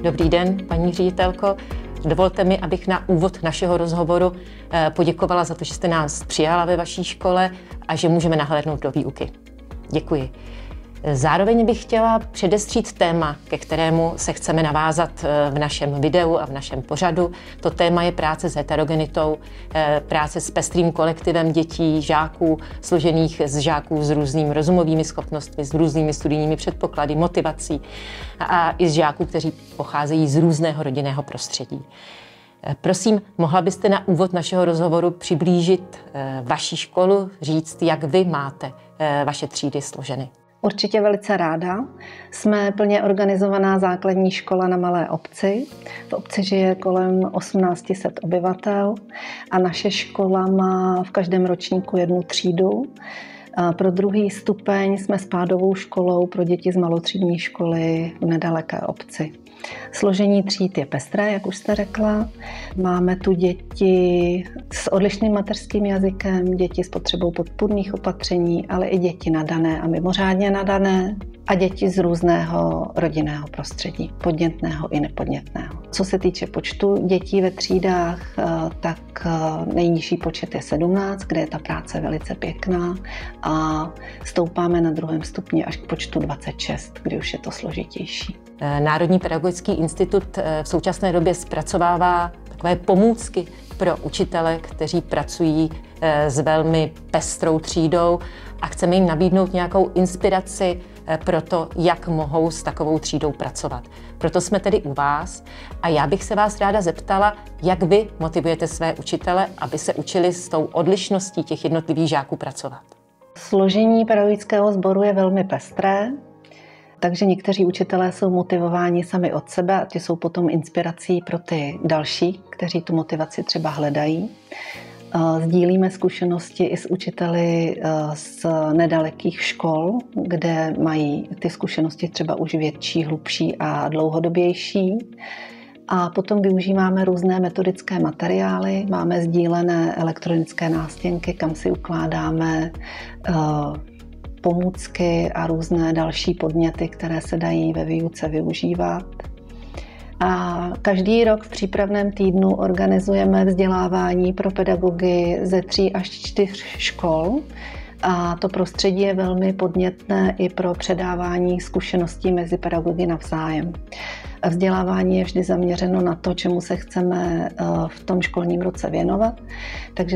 Dobrý den, paní ředitelko. Dovolte mi, abych na úvod našeho rozhovoru poděkovala za to, že jste nás přijala ve vaší škole a že můžeme nahlédnout do výuky. Děkuji. Zároveň bych chtěla předestřít téma, ke kterému se chceme navázat v našem videu a v našem pořadu. To téma je práce s heterogenitou, práce s pestrým kolektivem dětí, žáků, složených z žáků s různými rozumovými schopnostmi, s různými studijními předpoklady, motivací a i z žáků, kteří pocházejí z různého rodinného prostředí. Prosím, mohla byste na úvod našeho rozhovoru přiblížit vaši školu, říct, jak vy máte vaše třídy složeny? Určitě velice ráda. Jsme plně organizovaná základní škola na malé obci. V obci žije kolem 1800 obyvatel a naše škola má v každém ročníku jednu třídu. Pro druhý stupeň jsme spádovou školou pro děti z malotřídní školy v nedaleké obci. Složení tříd je pestré, jak už jste řekla. Máme tu děti s odlišným mateřským jazykem, děti s potřebou podpůrných opatření, ale i děti nadané a mimořádně nadané a děti z různého rodinného prostředí, podnětného i nepodnětného. Co se týče počtu dětí ve třídách, tak nejnižší počet je 17, kde je ta práce velice pěkná a stoupáme na druhém stupni až k počtu 26, kdy už je to složitější. Národní pedagogický institut v současné době zpracovává takové pomůcky pro učitele, kteří pracují s velmi pestrou třídou a chceme jim nabídnout nějakou inspiraci pro to, jak mohou s takovou třídou pracovat. Proto jsme tedy u vás a já bych se vás ráda zeptala, jak vy motivujete své učitele, aby se učili s tou odlišností těch jednotlivých žáků pracovat. Složení pedagogického sboru je velmi pestré, takže někteří učitelé jsou motivováni sami od sebe a ti jsou potom inspirací pro ty další, kteří tu motivaci třeba hledají. Sdílíme zkušenosti i s učiteli z nedalekých škol, kde mají ty zkušenosti třeba už větší, hlubší a dlouhodobější. A potom využíváme různé metodické materiály, máme sdílené elektronické nástěnky, kam si ukládáme pomůcky a různé další podněty, které se dají ve výuce využívat. A každý rok v přípravném týdnu organizujeme vzdělávání pro pedagogy ze 3 až 4 škol. A to prostředí je velmi podnětné i pro předávání zkušeností mezi pedagogy navzájem. Vzdělávání je vždy zaměřeno na to, čemu se chceme v tom školním roce věnovat. Takže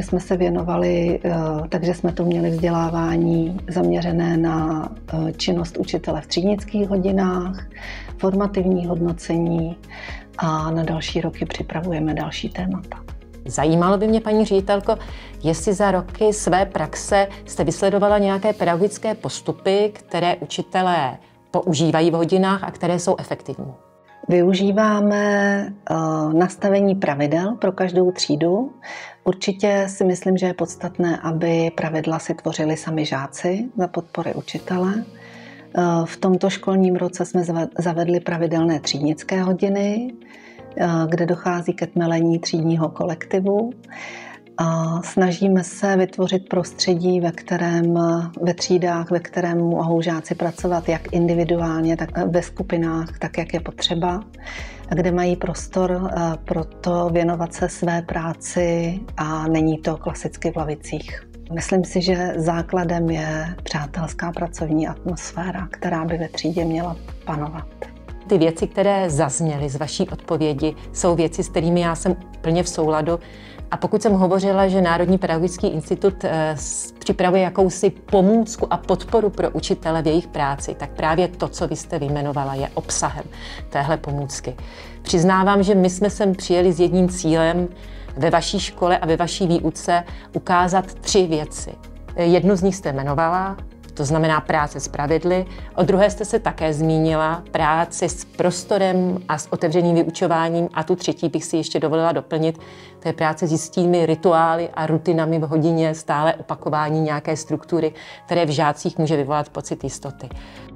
jsme tu měli vzdělávání zaměřené na činnost učitele v třídnických hodinách, formativní hodnocení a na další roky připravujeme další témata. Zajímalo by mě, paní ředitelko, jestli za roky své praxe jste vysledovala nějaké pedagogické postupy, které učitelé používají v hodinách a které jsou efektivní. Využíváme nastavení pravidel pro každou třídu. Určitě si myslím, že je podstatné, aby pravidla si tvořili sami žáci za podpory učitele. V tomto školním roce jsme zavedli pravidelné třídnické hodiny, kde dochází ke tmelení třídního kolektivu. A snažíme se vytvořit prostředí, ve třídách, ve kterém mohou žáci pracovat jak individuálně, tak ve skupinách, tak jak je potřeba, a kde mají prostor pro to věnovat se své práci a není to klasicky v lavicích. Myslím si, že základem je přátelská pracovní atmosféra, která by ve třídě měla panovat. Ty věci, které zazněly z vaší odpovědi, jsou věci, s kterými já jsem plně v souladu. A pokud jsem hovořila, že Národní pedagogický institut připravuje jakousi pomůcku a podporu pro učitele v jejich práci, tak právě to, co vy jste vyjmenovala, je obsahem téhle pomůcky. Přiznávám, že my jsme sem přijeli s jedním cílem ve vaší škole a ve vaší výuce ukázat 3 věci. Jednu z nich jste jmenovala, to znamená práce s pravidly. O druhé jste se také zmínila, práci s prostorem a s otevřeným vyučováním. A tu třetí bych si ještě dovolila doplnit, to je práce s jistými rituály a rutinami v hodině, stále opakování nějaké struktury, které v žácích může vyvolat pocit jistoty.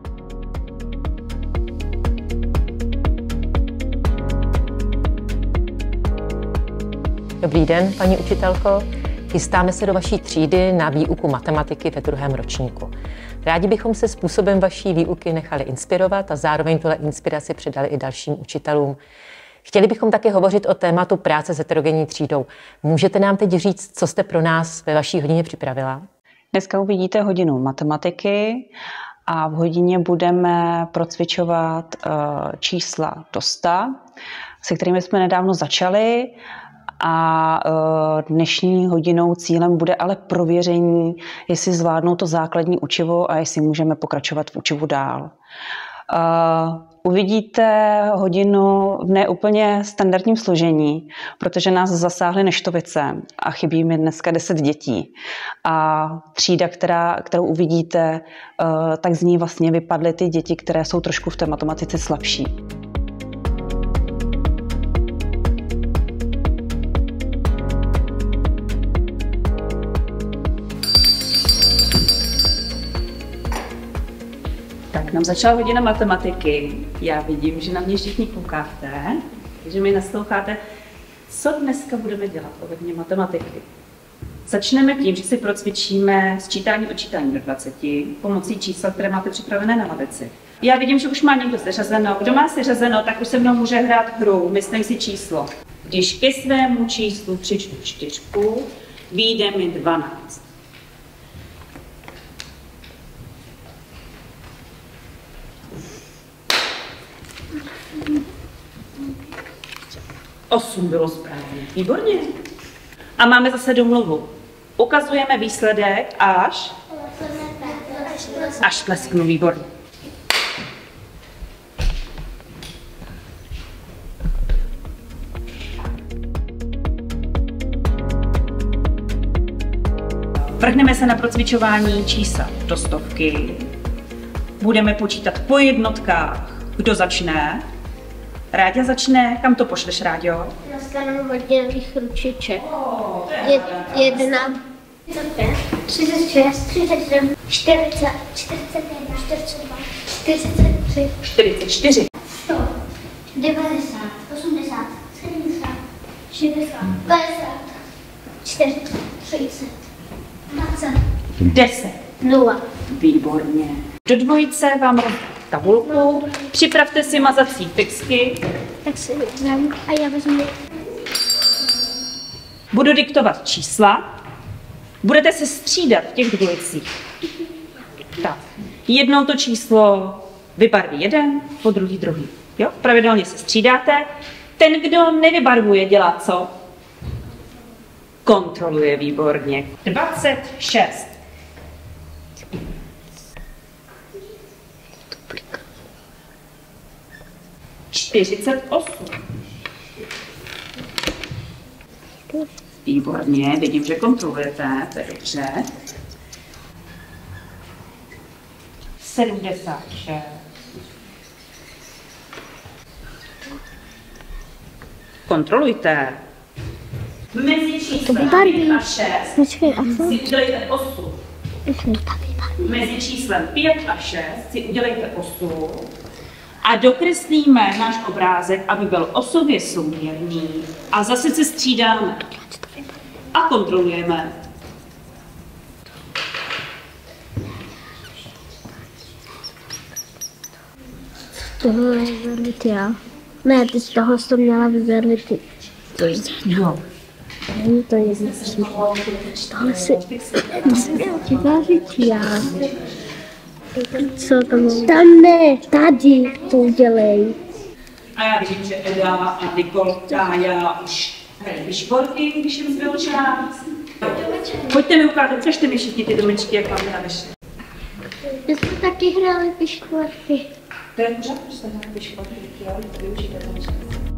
Dobrý den, paní učitelko. Chystáme se do vaší třídy na výuku matematiky ve 2. ročníku. Rádi bychom se způsobem vaší výuky nechali inspirovat a zároveň tuhle inspiraci předali i dalším učitelům. Chtěli bychom také hovořit o tématu práce s heterogenní třídou. Můžete nám teď říct, co jste pro nás ve vaší hodině připravila? Dneska uvidíte hodinu matematiky a v hodině budeme procvičovat čísla do 100, se kterými jsme nedávno začali. A dnešní hodinou cílem bude ale prověření, jestli zvládnou to základní učivo a jestli můžeme pokračovat v učivu dál. Uvidíte hodinu v neúplně standardním složení, protože nás zasáhly neštovice a chybí mi dneska 10 dětí. A třída, kterou uvidíte, tak z ní vlastně vypadly ty děti, které jsou trošku v té matematice slabší. Tak nám začala hodina matematiky. Já vidím, že na mě všichni koukáte, že mi nasloucháte. Co dneska budeme dělat ohledně matematiky? Začneme tím, že si procvičíme sčítání odčítání do 20 pomocí čísel, které máte připravené na lavici. Já vidím, že už má někdo seřazeno. Kdo má seřazeno, tak už se mnou může hrát hru. Myslím si číslo. Když ke svému číslu přičtu 4, vyjde mi 12. Osm bylo správně. Výborně. A máme zase domluvu. Ukazujeme výsledek až plesknu. Výborně. Vrhneme se na procvičování čísel do 100. Budeme počítat po jednotkách. Kdo začne? Ráďa začne. Kam to pošleš, Ráďo? Na stranu hodinových ručiček. 1, 36, 37, 40, 41, 42, 43, 44, 100, 90, 80, 70, 60, 50, 40, 30, 20, 10. 0. Výborně. Do dvojice vám rozdám tabulku. Připravte si mazací fixky. Tak si vezmu a já vezmu. Budu diktovat čísla. Budete se střídat v těch dvojicích. Tak. Jednou to číslo vybarví jeden, po druhý druhý. Jo? Pravidelně se střídáte. Ten, kdo nevybarvuje, dělá co? Kontroluje. Výborně. 26. 48. Výborně, vidím, že kontrolujete, to je dobře. 76. Kontrolujte. Mezi číslem 5 a 6 si udělejte 8. Mezi číslem 5 a 6 si udělejte 8. A dokreslíme náš obrázek, aby byl osově souměrný. A zase se střídáme. A kontrolujeme. Tohle je vyberlit já. Ne, ty z toho jsi to měla vyberlit ty. To je Jo. není to jedno. Tohle si měla vyberlit já. Co tam mám? Tam ne, tady to udělej. A já vidím, že Eda a Nikolka, já už hrají šporky, když jim zbylo čas. Pojďte mi ukázat, ukažte mi všichni ty domečky, jak vám vyšly. My jsme taky hráli piškvorky. To je pořád, že jste hráli šporky, jo, to využijte domečky.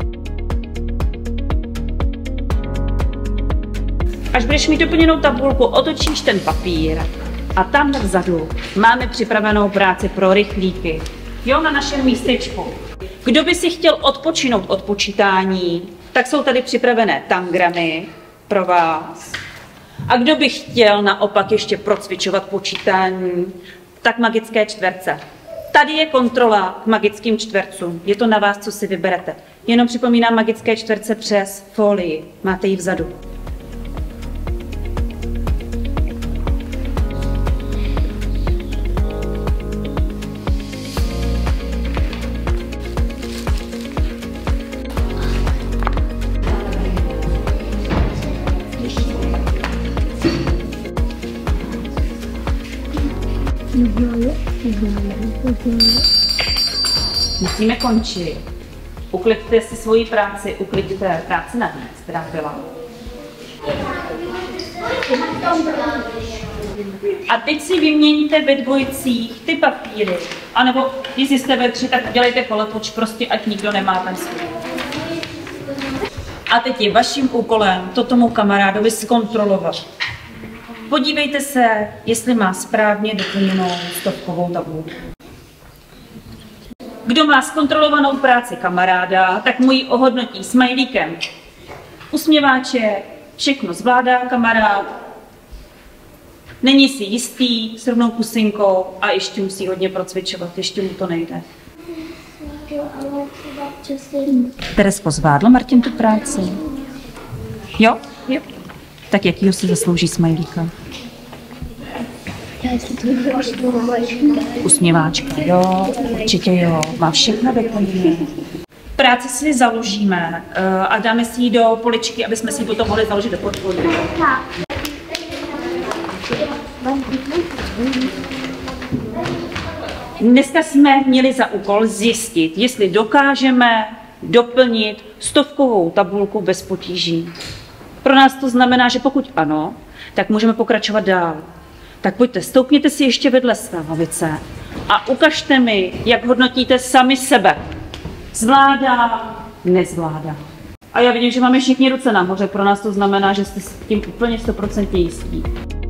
Až budeš mít doplněnou tabulku, otočíš ten papír a tam vzadu máme připravenou práci pro rychlíky. Jo, na našem místečku. Kdo by si chtěl odpočinout od počítání, tak jsou tady připravené tangramy pro vás. A kdo by chtěl naopak ještě procvičovat počítání, tak magické čtverce. Tady je kontrola k magickým čtvercům. Je to na vás, co si vyberete. Jenom připomínám magické čtverce přes folii. Máte ji vzadu. Musíme končit. Ukliďte si svoji práci, ukliďte práci navíc, která byla. A teď si vyměníte ve dvojicích ty papíry. A nebo jestli jste ve 3, tak udělejte koletoč, prostě ať nikdo nemá ten svůj. A teď je vaším úkolem to tomu kamarádovi zkontrolovat. Podívejte se, jestli má správně doplněnou stovkovou tabulku. Kdo má zkontrolovanou práci kamaráda, tak mu ji ohodnotí smajlíkem. Usměváček, všechno zvládá kamarád, není si jistý, s rovnou pusinkou a ještě musí hodně procvičovat, ještě mu to nejde. Teresko, zvládl Martin tu práci? Jo? Jo. Tak jakýho si zaslouží smajlíka? Usměváčka, jo, určitě jo, má všechno doplněné. Práci si založíme a dáme si ji do poličky, aby jsme si ji potom mohli založit do portfolia. Dneska jsme měli za úkol zjistit, jestli dokážeme doplnit stovkovou tabulku bez potíží. Pro nás to znamená, že pokud ano, tak můžeme pokračovat dál. Tak pojďte, stoupněte si ještě vedle své lavice a ukažte mi, jak hodnotíte sami sebe. Zvládá, nezvládá. A já vidím, že máme všichni ruce nahoře, pro nás to znamená, že jste s tím úplně 100% jistí.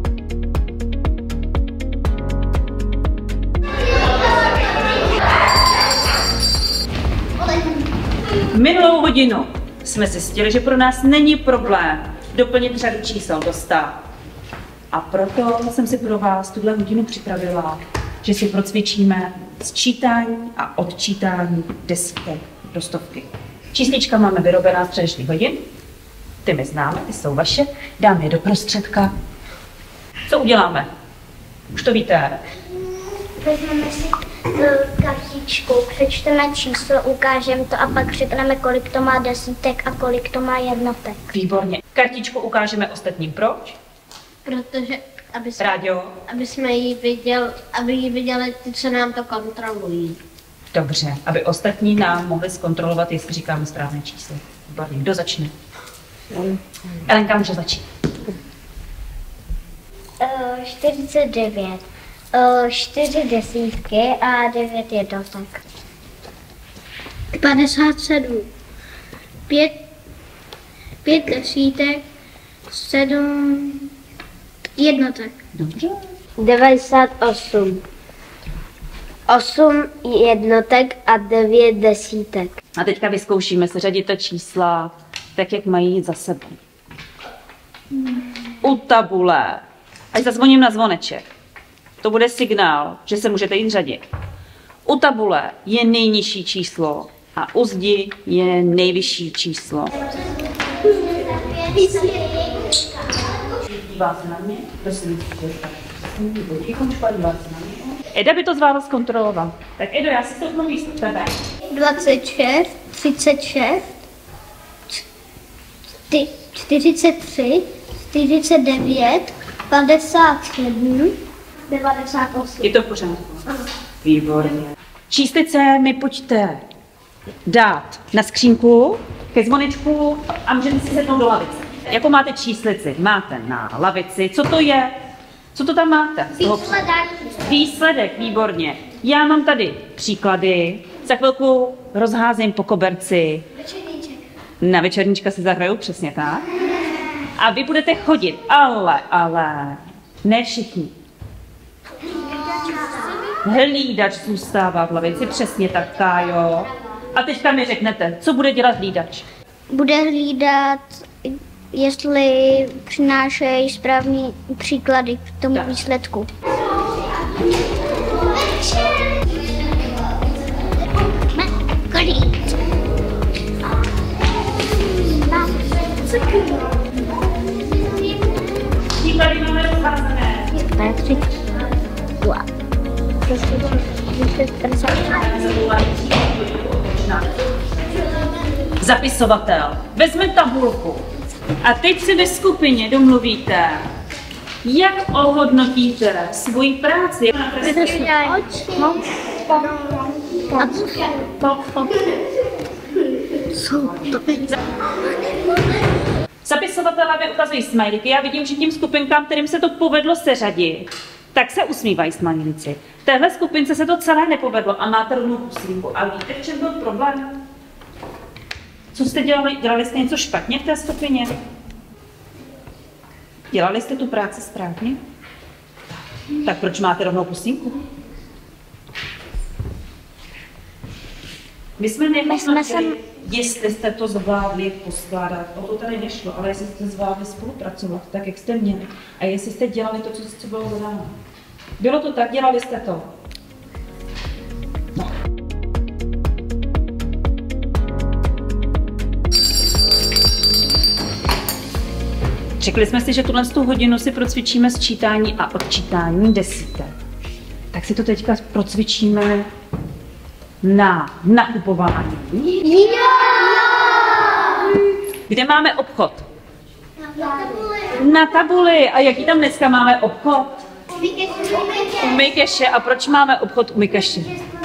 Minulou hodinu jsme zjistili, že pro nás není problém doplnit řadu čísel do 100. A proto jsem si pro vás tuhle hodinu připravila, že si procvičíme sčítání a odčítání desítek do stovky. Číslička máme vyrobená z předešlých hodin, ty my známe, ty jsou vaše, dáme je do prostředka. Co uděláme? Už to víte. Vezmeme si kartičku, přečteme číslo, ukážeme to a pak řekneme, kolik to má desítek a kolik to má jednotek. Výborně. Kartičku ukážeme ostatním. Proč? Protože, aby ji viděli ty, co nám to kontrolují. Dobře, aby ostatní nám mohli zkontrolovat, jestli říkáme správné číslo. Výborně. Kdo začne? Elenka může začít. 49. 4 desítky a 9 jednotek. 57. 5 desítek, 7 jednotek. Dobře. 98. 8 jednotek a 9 desítek. A teďka vyzkoušíme seřadit ta čísla tak, jak mají jít za sebou. U tabule, až zazvoním na zvoneček, to bude signál, že se můžete jít řadit. U tabule je nejnižší číslo a u zdi je nejvyšší číslo. Dívá se na mě, prosím, Eda by to zvládla zkontrolovat. Tak Edo, já si to mluví z tebe. 26, 36, 43, 49, 57, 98. Je to v pořádku? Výborně. Číslice mi pojďte dát na skřínku ke zvonečku a můžete si sednout do lavice. Jakou máte číslici? Máte na lavici. Co to je? Co to tam máte? Výsledek, výborně. Já mám tady příklady. Za chvilku rozházím po koberci. Na večerníčka si zahraju, přesně tak. A vy budete chodit, ale ne všichni. Hlídač zůstává v lavici, přesně tak, Kájo. A teďka mi řeknete, co bude dělat hlídač? Bude hlídat, jestli přinášejí správný příklady k tomu výsledku. Příklady máme rozházené. Zapisovatel vezme tabulku a teď si ve skupině domluvíte, Jak ohodnotíte svoji práci? Zapisovatelé mi ukazují smajlíky. Já vidím, že tím skupinkám, kterým se to povedlo seřadit, tak se usmívají smajlíci. V téhle skupince se to celé nepovedlo a máte rovnou puslínku. A víte, v čem byl problém? Co jste dělali? Dělali jste něco špatně v té skupině? Dělali jste tu práci správně? Tak proč máte rovnou puslínku? My jsme nemohli, jestli jste to zvládli poskládat, o to tady nešlo, ale jestli jste zvládli spolupracovat tak, jak jste měli a jestli jste dělali to, co bylo zadáno. Bylo to tak, dělali jste to? No. Řekli jsme si, že tuhle hodinu si procvičíme sčítání a odčítání desítek. Tak si to teďka procvičíme na nakupování. Kde máme obchod? Na tabuli. A jaký tam dneska máme obchod? U Mikeše. A proč máme obchod u Mikeše?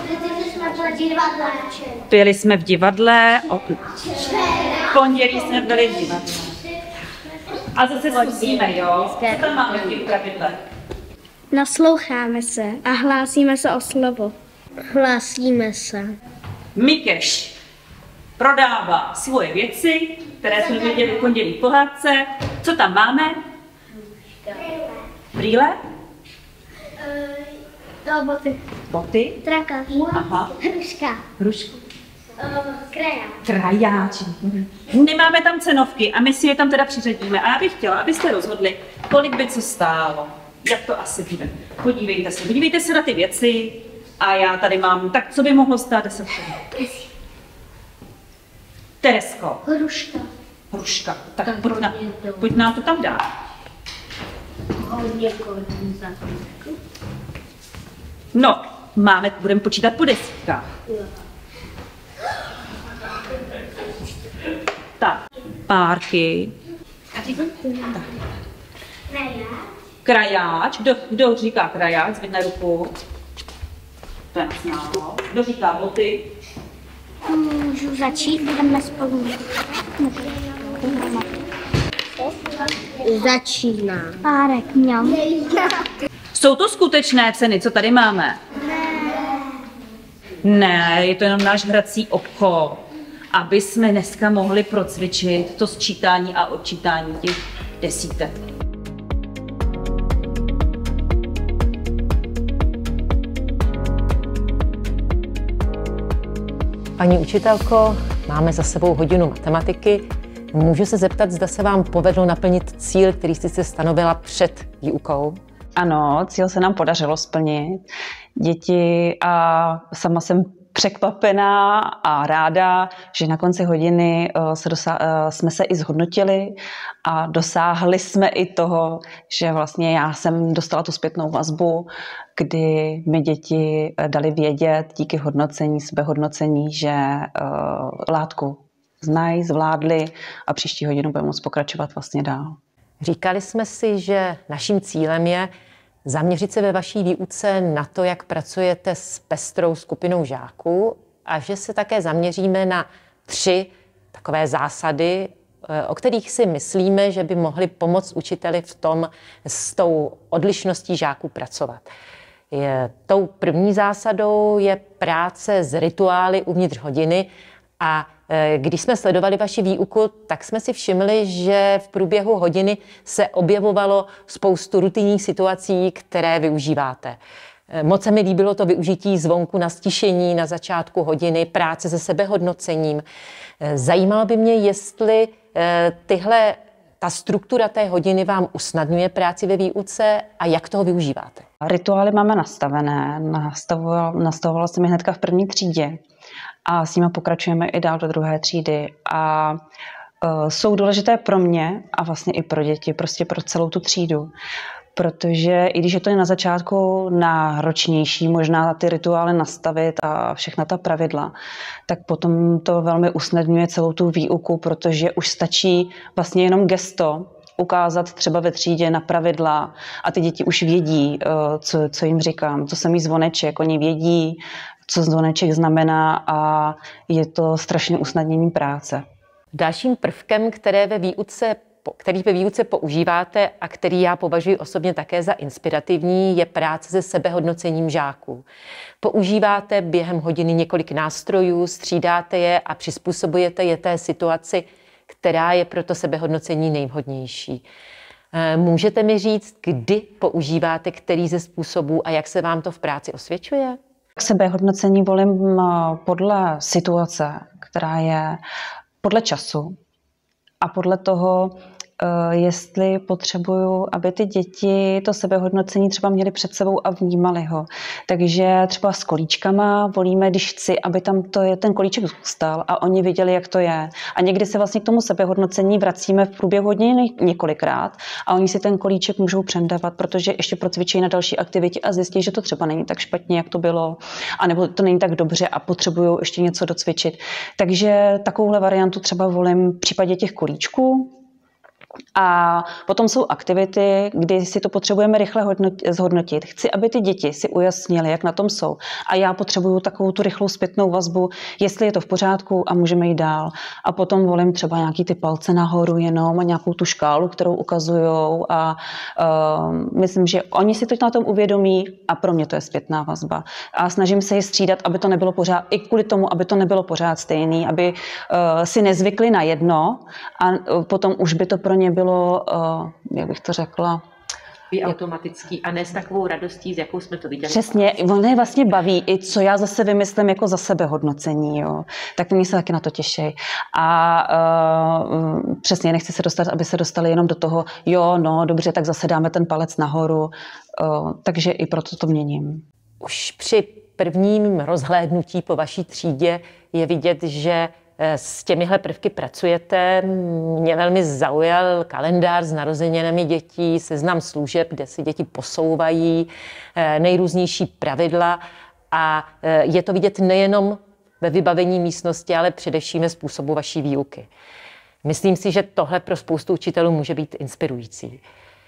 Byli jsme v divadle. V pondělí jsme byli v divadle. A zase zkusíme, jo? Co tam máme v těch pravidlech? Nasloucháme se a hlásíme se o slovo. Hlásíme se. Mikeš prodává svoje věci, které jsme viděli v pondělí v pohádce. Co tam máme? Brýle? Boty. Boty? Traka. Aha. Hruška. Hrušku. Krajáč. Krajáč. Nemáme tam cenovky a my si je tam teda přiřadíme. A já bych chtěla, abyste rozhodli, kolik by co stálo. Jak to asi bude. Podívejte se na ty věci a já tady mám, tak co by mohlo stát 10 korun? Teresko. Hruška. Hruška. Tak pojď nám to tam dát. Hodně korun za hrušku. No, budeme počítat po desítkách. Tak, párky. Krajáč. Kdo říká krajáč? Zvedne ruku. To je známo. Kdo říká boty? Můžu začít, budeme spolu. Začíná. Párek měl. Jsou to skutečné ceny, co tady máme? Ne, je to jenom náš hrací obchod, aby jsme dneska mohli procvičit to sčítání a odčítání těch desítek. Paní učitelko, máme za sebou hodinu matematiky. Můžu se zeptat, zda se vám povedlo naplnit cíl, který jste si stanovila před výukou? Ano, cíl se nám podařilo splnit. Děti a sama jsem překvapená a ráda, že na konci hodiny jsme se i zhodnotili a dosáhli jsme i toho, že vlastně já jsem dostala tu zpětnou vazbu, kdy mi děti dali vědět díky hodnocení, sebehodnocení, že látku znají, zvládli a příští hodinu budeme moct pokračovat vlastně dál. Říkali jsme si, že naším cílem je zaměřit se ve vaší výuce na to, jak pracujete s pestrou skupinou žáků a že se také zaměříme na 3 takové zásady, o kterých si myslíme, že by mohly pomoct učiteli v tom s tou odlišností žáků pracovat. Tou první zásadou je práce s rituály uvnitř hodiny a když jsme sledovali vaši výuku, tak jsme si všimli, že v průběhu hodiny se objevovalo spoustu rutinních situací, které využíváte. Moc se mi líbilo to využití zvonku na stišení na začátku hodiny, práce se sebehodnocením. Zajímalo by mě, jestli ta struktura té hodiny vám usnadňuje práci ve výuce a jak toho využíváte. Rituály máme nastavené, nastavovala jsem je hnedka v první třídě a s nimi pokračujeme i dál do druhé třídy a jsou důležité pro mě a vlastně i pro děti, prostě pro celou tu třídu. Protože i když je to na začátku náročnější, možná ty rituály nastavit a všechna ta pravidla, tak potom to velmi usnadňuje celou tu výuku, protože už stačí vlastně jenom gesto ukázat třeba ve třídě na pravidla a ty děti už vědí, co jim říkám, co jsem jí zvoneček, oni vědí, co zvoneček znamená a je to strašně usnadnění práce. Dalším prvkem, který ve výuce používáte a který já považuji osobně také za inspirativní, je práce se sebehodnocením žáků. Používáte během hodiny několik nástrojů, střídáte je a přizpůsobujete je té situaci, která je pro to sebehodnocení nejvhodnější. Můžete mi říct, kdy používáte který ze způsobů a jak se vám to v práci osvědčuje? Sebehodnocení volím podle situace, která je podle času a podle toho, jestli potřebuju, aby ty děti to sebehodnocení třeba měly před sebou a vnímali ho. Takže třeba s kolíčkama volíme, když chci, aby tam ten kolíček zůstal a oni viděli, jak to je. A někdy se vlastně k tomu sebehodnocení vracíme v průběhu hodiny několikrát a oni si ten kolíček můžou přendávat, protože ještě procvičí na další aktivitě a zjistí, že to třeba není tak špatně, jak to bylo, anebo to není tak dobře a potřebují ještě něco docvičit. Takže takovouhle variantu třeba volím v případě těch kolíčků. A potom jsou aktivity, kdy si to potřebujeme rychle zhodnotit. Chci, aby ty děti si ujasnili, jak na tom jsou. A já potřebuju takovou tu rychlou zpětnou vazbu, jestli je to v pořádku a můžeme jít dál. A potom volím třeba nějaký ty palce nahoru jenom a nějakou tu škálu, kterou ukazujou. A myslím, že oni si to na tom uvědomí a pro mě to je zpětná vazba. A snažím se je střídat, aby to nebylo pořád, i kvůli tomu, aby to nebylo pořád stejný, aby si nezvykli na jedno a potom už by to pro ně bylo, jak bych to řekla, automatický a ne s takovou radostí, s jakou jsme to viděli. Přesně, ono je vlastně baví, i co já zase vymyslím jako za sebehodnocení, jo. Tak oni se taky na to těší. A přesně nechci se dostat, aby se dostali jenom do toho, jo, no, dobře, tak zase dáme ten palec nahoru, takže i proto to měním. Už při prvním rozhlédnutí po vaší třídě je vidět, že s těmihle prvky pracujete. Mě velmi zaujal kalendář s narozeninami dětí, seznam služeb, kde si děti posouvají, nejrůznější pravidla a je to vidět nejenom ve vybavení místnosti, ale především ve způsobu vaší výuky. Myslím si, že tohle pro spoustu učitelů může být inspirující.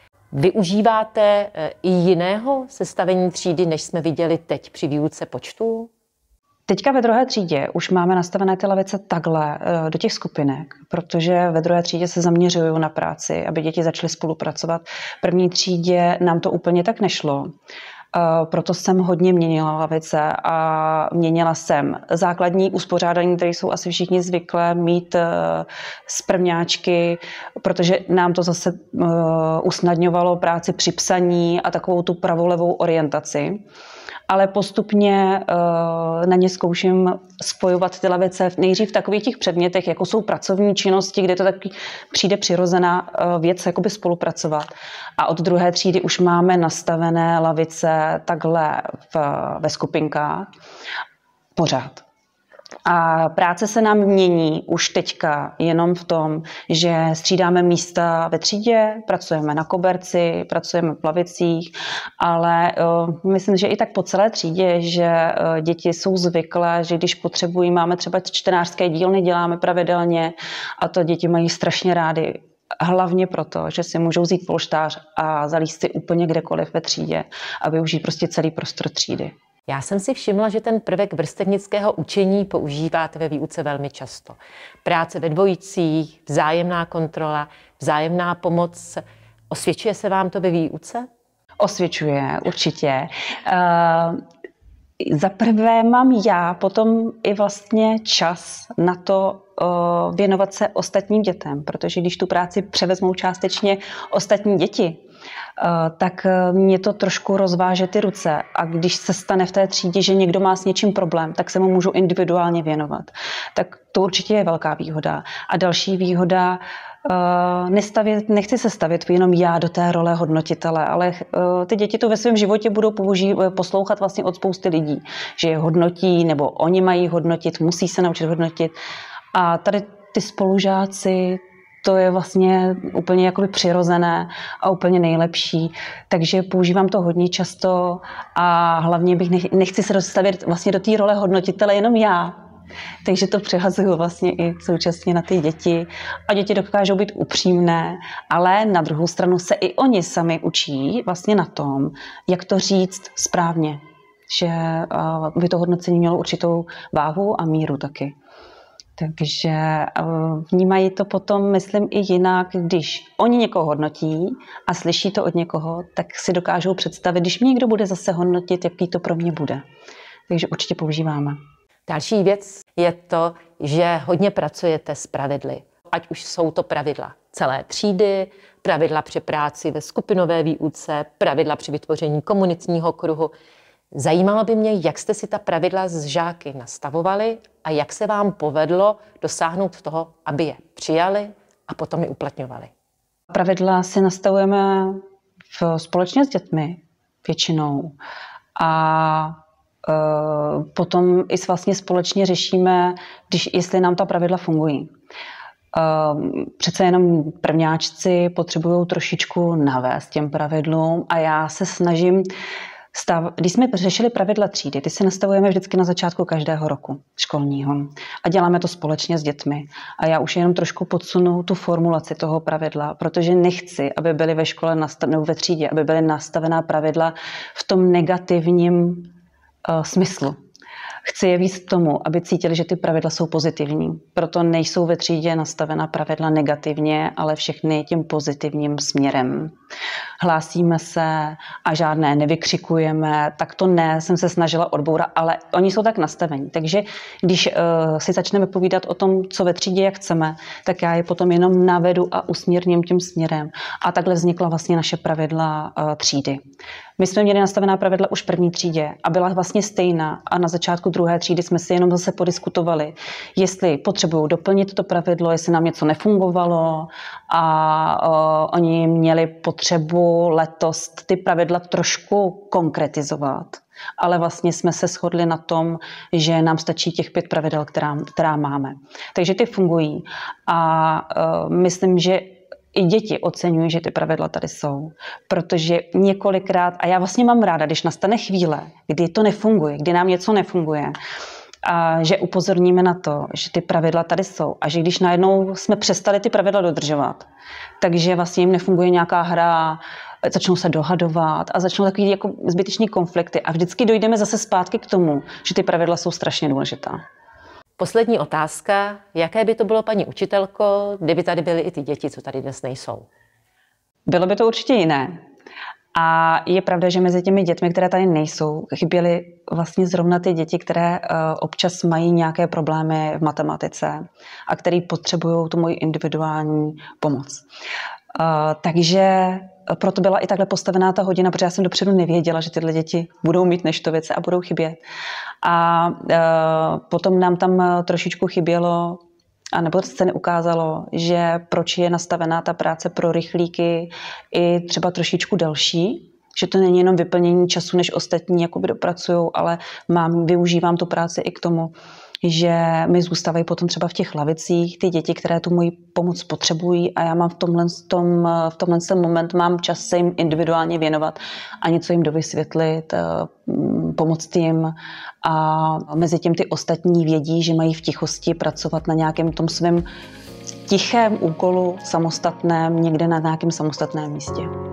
Využíváte i jiného sestavení třídy, než jsme viděli teď při výuce počtu? Teďka ve druhé třídě už máme nastavené ty lavice takhle do těch skupinek, protože ve druhé třídě se zaměřují na práci, aby děti začaly spolupracovat. V první třídě nám to úplně tak nešlo. Proto jsem hodně měnila lavice a měnila jsem základní uspořádání, které jsou asi všichni zvyklé mít z prvňáčky, protože nám to zase usnadňovalo práci při psaní a takovou tu pravolevou orientaci. Ale postupně na ně zkouším spojovat ty lavice nejdřív v takových těch předmětech, jako jsou pracovní činnosti, kde to taky přijde přirozená věc, jakoby spolupracovat. A od druhé třídy už máme nastavené lavice takhle ve skupinkách pořád. A práce se nám mění už teďka jenom v tom, že střídáme místa ve třídě, pracujeme na koberci, pracujeme v lavicích, ale myslím, že i tak po celé třídě, že děti jsou zvyklé, že když potřebují, máme třeba čtenářské dílny, děláme pravidelně a to děti mají strašně rády. Hlavně proto, že si můžou vzít polštář a zalízt si úplně kdekoliv ve třídě a využít prostě celý prostor třídy. Já jsem si všimla, že ten prvek vrstevnického učení používáte ve výuce velmi často. Práce ve dvojicích, vzájemná kontrola, vzájemná pomoc. Osvědčuje se vám to ve výuce? Osvědčuje, určitě. Za prvé mám já potom i vlastně čas na to věnovat se ostatním dětem, protože když tu práci převezmou částečně ostatní děti, tak mě to trošku rozváže ty ruce. A když se stane v té třídě, že někdo má s něčím problém, tak se mu můžu individuálně věnovat. Tak to určitě je velká výhoda. A další výhoda, nechci se stavět jenom já do té role hodnotitele, ale ty děti to ve svém životě budou poslouchat vlastně od spousty lidí, že je hodnotí, nebo oni mají hodnotit, musí se naučit hodnotit. A tady ty spolužáci, to je vlastně úplně jakoby přirozené a úplně nejlepší. Takže používám to hodně často a hlavně nechci se dostavět vlastně do té role hodnotitele jenom já. Takže to přehazuju vlastně i současně na ty děti. A děti dokážou být upřímné, ale na druhou stranu se i oni sami učí vlastně na tom, jak to říct správně. Že by to hodnocení mělo určitou váhu a míru taky. Takže vnímají to potom, myslím, i jinak, když oni někoho hodnotí a slyší to od někoho, tak si dokážou představit, když mě někdo bude zase hodnotit, jaký to pro mě bude. Takže určitě používáme. Další věc je to, že hodně pracujete s pravidly. Ať už jsou to pravidla celé třídy, pravidla při práci ve skupinové výuce, pravidla při vytvoření komunitního kruhu. Zajímalo by mě, jak jste si ta pravidla s žáky nastavovali a jak se vám povedlo dosáhnout toho, aby je přijali a potom je uplatňovali. Pravidla si nastavujeme společně s dětmi většinou a potom i vlastně společně řešíme, jestli nám ta pravidla fungují. Přece jenom prvňáčci potřebují trošičku navést těm pravidlům a já se snažím když jsme řešili pravidla třídy, ty si nastavujeme vždycky na začátku každého roku školního a děláme to společně s dětmi. A já už jenom trošku podsunu tu formulaci toho pravidla, protože nechci, aby byly ve škole nebo ve třídě, aby byly nastavená pravidla v tom negativním smyslu. Chci je víc k tomu, aby cítili, že ty pravidla jsou pozitivní. Proto nejsou ve třídě nastavena pravidla negativně, ale všechny tím pozitivním směrem. Hlásíme se a žádné nevykřikujeme, tak to ne, jsem se snažila odbourat, ale oni jsou tak nastavení. Takže když si začneme povídat o tom, co ve třídě, jak chceme, tak já je potom jenom navedu a usměrním tím směrem. A takhle vznikla vlastně naše pravidla třídy. My jsme měli nastavená pravidla už v první třídě a byla vlastně stejná a na začátku druhé třídy jsme si jenom zase podiskutovali, jestli potřebují doplnit to pravidlo, jestli nám něco nefungovalo a oni měli potřebu letos ty pravidla trošku konkretizovat. Ale vlastně jsme se shodli na tom, že nám stačí těch 5 pravidel, která máme. Takže ty fungují a myslím, že i děti oceňují, že ty pravidla tady jsou, protože několikrát, a já vlastně mám ráda, když nastane chvíle, kdy to nefunguje, kdy nám něco nefunguje, a že upozorníme na to, že ty pravidla tady jsou a že když najednou jsme přestali ty pravidla dodržovat, takže vlastně jim nefunguje nějaká hra, začnou se dohadovat a začnou takový jako zbytečný konflikty a vždycky dojdeme zase zpátky k tomu, že ty pravidla jsou strašně důležitá. Poslední otázka. Jaké by to bylo, paní učitelko, kdyby tady byly i ty děti, co tady dnes nejsou? Bylo by to určitě jiné. A je pravda, že mezi těmi dětmi, které tady nejsou, chyběly vlastně zrovna ty děti, které občas mají nějaké problémy v matematice a které potřebují tu moji individuální pomoc. Takže proto byla i takhle postavená ta hodina, protože já jsem dopředu nevěděla, že tyhle děti budou mít neštovice a budou chybět. A potom nám tam trošičku chybělo, anebo se neukázalo, že proč je nastavená ta práce pro rychlíky i třeba trošičku delší, že to není jenom vyplnění času, než ostatní jakoby dopracujou, ale využívám tu práci i k tomu, že mi zůstávají potom třeba v těch lavicích ty děti, které tu moji pomoc potřebují a já mám v tomhle moment mám čas se jim individuálně věnovat a něco jim dovysvětlit, pomoct jim a mezi tím ty ostatní vědí, že mají v tichosti pracovat na nějakém tom svém tichém úkolu samostatném, někde na nějakém samostatném místě.